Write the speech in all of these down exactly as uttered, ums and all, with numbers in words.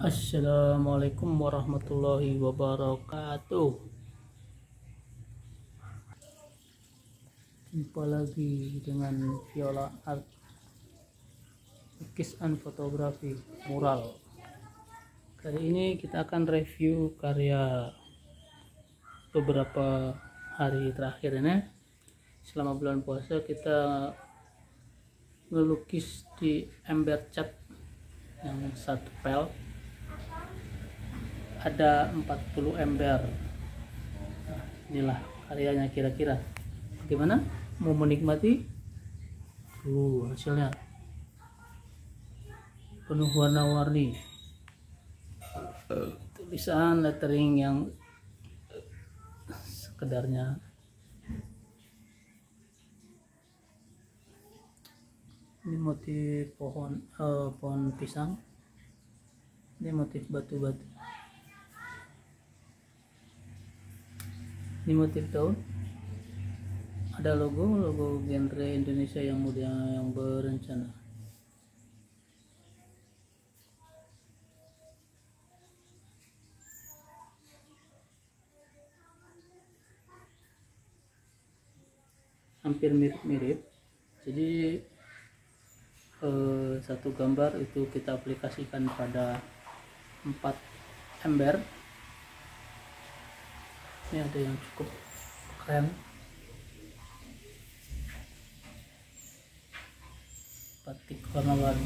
Assalamualaikum warahmatullahi wabarakatuh. Jumpa lagi dengan Viola Art, lukisan fotografi mural. Kali ini kita akan review karya beberapa hari terakhir ini. Selama bulan puasa kita melukis di ember cat yang satu pel. Ada empat puluh ember. Nah, inilah karyanya kira-kira. Gimana? Mau menikmati? Tuh hasilnya. Penuh warna-warni. Tulisan lettering yang sekedarnya. Ini motif pohon eh, pohon pisang. Ini motif batu-batu. Ini motif daun. Ada logo logo genre Indonesia yang muda yang berencana. Hampir mirip-mirip. Jadi eh, satu gambar itu kita aplikasikan pada empat ember. Ini ada yang cukup keren, batik warna-warni.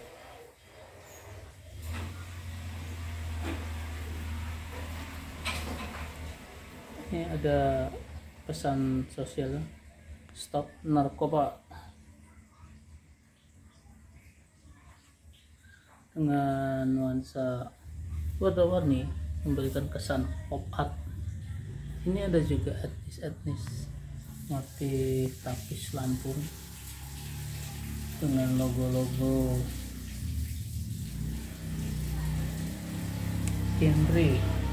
Ini ada pesan sosial, stop narkoba, dengan nuansa warna-warni memberikan kesan pop art. Ini ada juga etnis-etnis, motif tapis Lampung dengan logo-logo genre.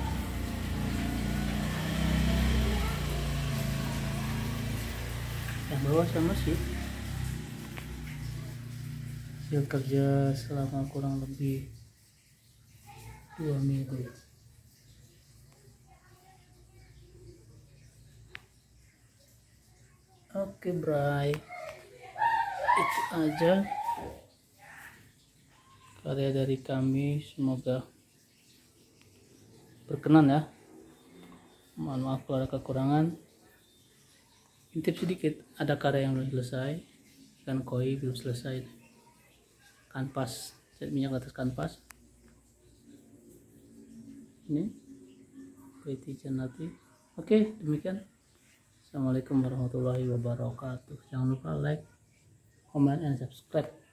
Yang bawah sama sih. Hasil kerja selama kurang lebih dua minggu. Oke, Bray, itu aja karya dari kami. Semoga berkenan ya. Mohon maaf kalau ada kekurangan. Intip sedikit, ada karya yang belum selesai, kan koi belum selesai, kanvas, cat minyak atas kanvas. Ini Pretty Janati. Oke, demikian. Assalamualaikum warahmatullahi wabarakatuh. Jangan lupa like, comment, and subscribe.